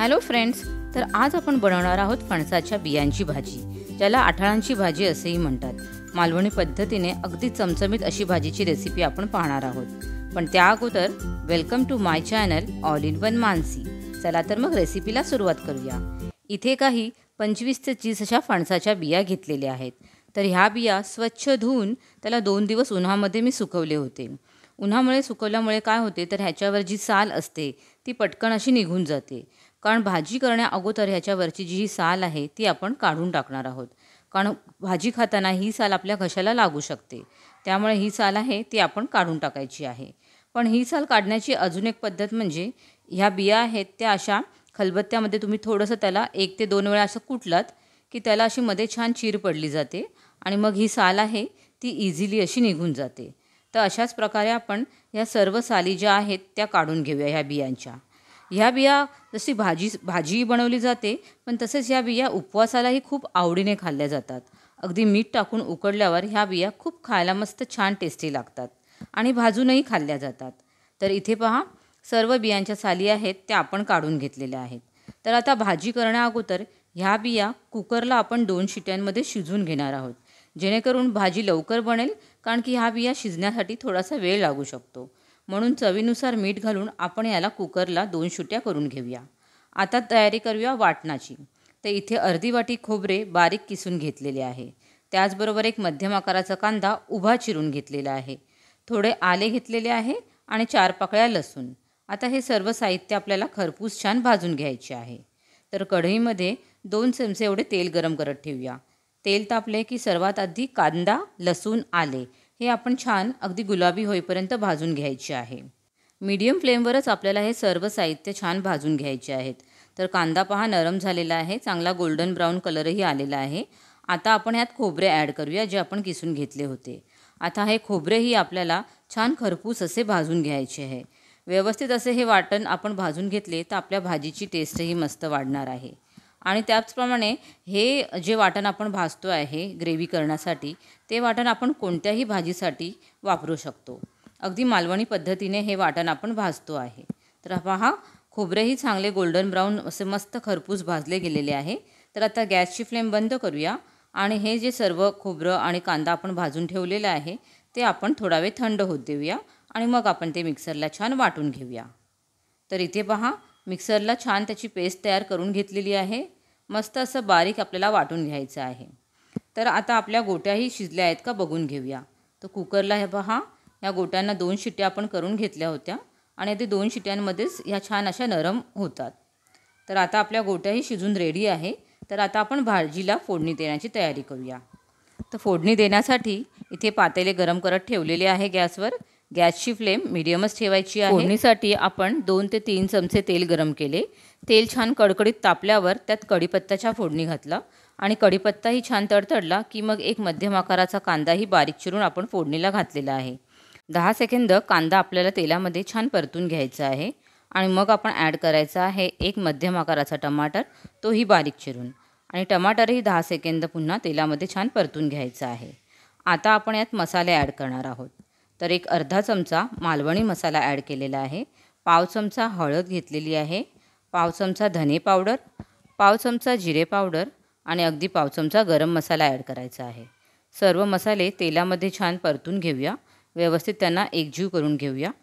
Hello friends, तर आज आपण बनवणार आहोत फणसाच्या बियांची भाजी, ज्याला आठाळांची भाजी असेही म्हणतात। मालवणी पद्धतीने अगदी चमचमीत अशी भाजीची रेसिपी आपण पाहणार आहोत। पण त्या अगोदर welcome to my channel all in one Mansi. चला तर मग रेसिपीला सुरुवात करूया। इथे काही 25 ते 30 अशा फणसाच्या बिया घेतलेल्या आहेत। तर ह्या बिया स्वच्छ धुवून त्याला 2 दिवस उन्हामध्ये मी सुकवले होते। उन्हामुळे सुकवल्यामुळे काय होते तर ह्याच्यावर जी साल असते ती पटकन अशी निघून जाते। कारण भाजी करण्या अगोदर ह्याच्यावरची जी साल आहे ती आपण काढून टाकणार आहोत। कारण भाजी खाताना ही साल आपल्या घशाला लागू शकते, त्यामुळे ही साल आहे ती आपण काढून टाकायची आहे। पण ही साल काढण्याची अजून एक पद्धत म्हणजे ह्या बिया आहेत त्या अशा खलबत्त्यामध्ये तुम्ही थोडंसं त्याला 1 ते 2 वेळा असं कुटलात की त्याला अशी मध्ये छान चीर पडली जाते आणि मग ही साल आहे ती इझिली अशी निघून जाते। तर अशाच प्रकारे आपण या सर्व साली ज्या आहेत त्या काढून घेऊया ह्या बियांच्या। ह्या बिया जशी भाजी बनवली जाते, पण तसेच ह्या बिया उपवासालाही खूप आवडीने खाल्ल्या जातात। अगदी मीठ टाकून उकडल्यावर ह्या बिया खूप खायला मस्त छान टेस्टी लागतात आणि भाजूनही खाल्ल्या जातात। तर इथे पहा, सर्व बियांच्या साली आहेत त्या आपण काढून घेतलेल्या आहेत। तर आता भाजी करण्या अगोदर ह्या बिया कुकरला आपण 2 शिट्यांमध्ये शिजवून घेणार आहोत, जेणेकरून भाजी लवकर बनेल। कारण की ह्या बिया शिजण्यासाठी थोडासा वेळ लागू शकतो, म्हणून चवीनुसार मीठ घालून आपण याला कुकरला 2 शिट्या करून घेऊया। आता तयारी करूया वाटणाची। तर इथे अर्धी वाटी खोबरे बारीक किसून घेतलेले आहे। त्याचबरोबर एक मध्यम आकाराचा कांदा उभा चिरून घेतलेला आहे। थोडे आले घेतलेले आहे आणि 4 पाकळ्या लसूण। आता हे सर्व साहित्य आपल्याला खरपूस छान भाजून घ्यायचे आहे। तर कढईमध्ये 2 चमचे एवढे तेल गरम करत ठेवूया। तेल तापले की सर्वात आधी कांदा, लसूण, आले हे आपण छान अगदी गुलाबी होईपर्यंत भाजून घ्यायचे आहे। मीडियम फ्लेमवरच आपल्याला हे सर्व साहित्य छान भाजून घ्यायचे आहेत। तर कांदा पहा नरम झालेला आहे, चांगला गोल्डन ब्राऊन कलरही आलेला आहे। आता आपण यात खोबरे ॲड करूया जे आपण किसून घेतले होते। आता हे खोबरेही आपल्याला छान खरपूस असे भाजून घ्यायचे आहे। व्यवस्थित असे हे वाटण आपण भाजून घेतले तर आपल्या भाजीची टेस्टही मस्त वाढणार आहे। आणि त्याचप्रमाणे हे जे वाटण आपण भाजतो आहे ग्रेव्ही करण्यासाठी, ते वाटण आपण कोणत्याही भाजीसाठी वापरू शकतो। अगदी मालवणी पद्धतीने हे वाटण आपण भाजतो आहे। तर पहा, खोबरेही चांगले गोल्डन ब्राऊन असे मस्त खरपूस भाजले गेलेले आहे। तर आता गॅसची फ्लेम बंद करूया आणि हे जे सर्व खोबरं आणि कांदा आपण भाजून ठेवलेलं आहे ते आपण थोडा वेळ थंड होत देऊया आणि मग आपण ते मिक्सरला छान वाटून घेऊया। तर इथे पहा, मिक्सरला छान त्याची पेस्ट तयार करून घेतलेली आहे। मस्त असं बारीक आपल्याला वाटून घ्यायचं आहे। तर आता आपल्या गोट्याही शिजल्या आहेत का बघून घेऊया। तर कुकरला हे पहा, या गोट्यांना 2 शिट्ट्या आपण करून घेतल्या होत्या आणि ते 2 शिट्ट्यांमध्येच ह्या छान अशा नरम होतात। तर आता आपल्या गोट्याही शिजून रेडी आहे। तर आता आपण भाजीला फोडणी देण्याची तयारी करूया। तर फोडणी देण्यासाठी इथे पातेले गरम करत ठेवलेले आहे गॅसवर। गॅसची फ्लेम मीडियमच ठेवायची आहे। फोडणीसाठी आपण 2 ते 3 चमचे तेल गरम केले। तेल छान कडकडीत तापल्यावर त्यात कढीपत्त्याच्या फोडणी घातला आणि कढीपत्ताही छान तडतडला की मग एक मध्यम आकाराचा कांदाही बारीक चिरून आपण फोडणीला घातलेला आहे। 10 सेकंद कांदा आपल्याला तेलामध्ये छान परतून घ्यायचा आहे आणि मग आपण ॲड करायचा आहे एक मध्यम आकाराचा टमाटर, तोही बारीक चिरून, आणि टमाटरही 10 सेकंद पुन्हा तेलामध्ये छान परतून घ्यायचा आहे। आता आपण यात मसाले ॲड करणार आहोत। तर एक अर्धा चमचा मालवणी मसाला ॲड केलेला आहे, पाव चमचा हळद घेतलेली आहे, पाव चमचा धने पावडर, पाव चमचा जिरे पावडर आणि अगदी पाव चमचा गरम मसाला ॲड करायचा आहे। सर्व मसाले तेलामध्ये छान परतून घेऊया, व्यवस्थित त्यांना एकजीव करून घेऊया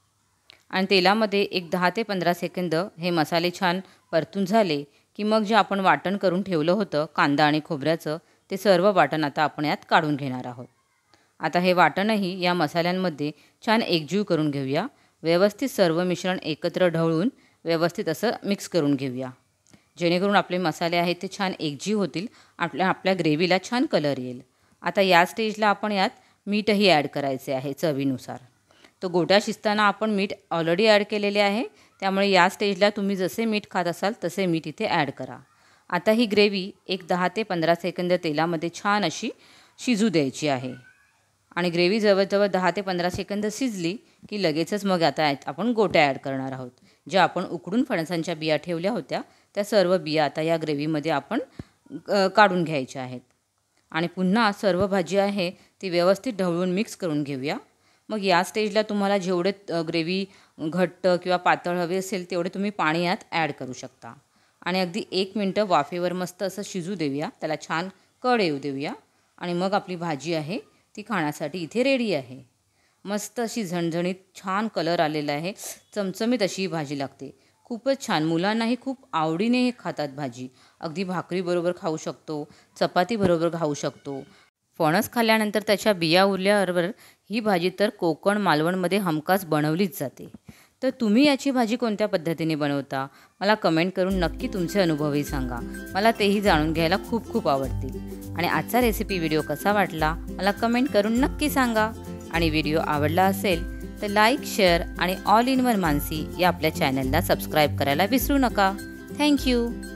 आणि तेलामध्ये एक 10 ते 15 सेकंद हे मसाले छान परतून झाले की मग जे आपण वाटण करून ठेवलं होतं कांदा आणि खोबऱ्याचं, ते सर्व वाटण आता आपण यात काढून घेणार आहोत। आता हे वाटणही या मसाल्यांमध्ये छान एकजीव करून घेऊया। व्यवस्थित सर्व मिश्रण एकत्र ढवळून व्यवस्थित असं मिक्स करून घेऊया, जेणेकरून आपले मसाले आहेत ते छान एकजीव होतील, आपल्या ग्रेव्हीला छान कलर येईल। आता या स्टेजला आपण यात मीठही ॲड करायचे आहे चवीनुसार। तो गोट्या शिजताना आपण मीठ ऑलरेडी ॲड केलेले आहे, त्यामुळे या स्टेजला तुम्ही जसे मीठ खात असाल तसे मीठ इथे ॲड करा। आता ही ग्रेव्ही एक 10 ते 15 सेकंद तेलामध्ये छान अशी शिजू द्यायची आहे आणि ग्रेव्ही जवळजवळ 10 ते 15 सेकंद शिजली की लगेचच मग आता आपण गोट्या ॲड करणार आहोत। ज्या आपण उकडून फणसांच्या बिया ठेवल्या होत्या त्या सर्व बिया आता या ग्रेव्हीमध्ये आपण काढून घ्यायच्या आहेत आणि पुन्हा सर्व भाजी आहे ती व्यवस्थित ढवळून मिक्स करून घेऊया। मग या स्टेजला तुम्हाला जेवढे ग्रेव्ही घट्ट किंवा पातळ हवे असेल तेवढे तुम्ही पाणी यात ॲड करू शकता। आणि अगदी 1 मिनटं वाफेवर मस्त असं शिजू देऊया, त्याला छान कड येऊ देऊया आणि मग आपली भाजी आहे ती खाण्यासाठी इथे रेडी आहे. मस्त अशी झणझणीत छान कलर आलेला आहे, चमचमीत अशी ही भाजी लागते. खूपच छान, मुलांनाही खूप आवडीने हे खातात भाजी. अगदी भाकरीबरोबर खाऊ शकतो, चपातीबरोबर खाऊ शकतो. फणस खाल्ल्यानंतर त्याच्या बिया उरल्याबरोबर ही भाजी तर कोकण मालवणमध्ये हमखास बनवलीच जाते. तर तुम्ही याची भाजी कोणत्या पद्धतीने बनवता मला कमेंट करून नक्की तुमचे अनुभवही सांगा. मला तेही जाणून घ्यायला खूप खूप आवडतील. आणि आजचा रेसिपी व्हिडिओ कसा वाटला मला कमेंट करून नक्की सांगा. आणि व्हिडिओ आवडला असेल तर लाईक, शेअर आणि ऑल इन वन मानसी या आपल्या चॅनलला सबस्क्राईब करायला विसरू नका. थँक्यू.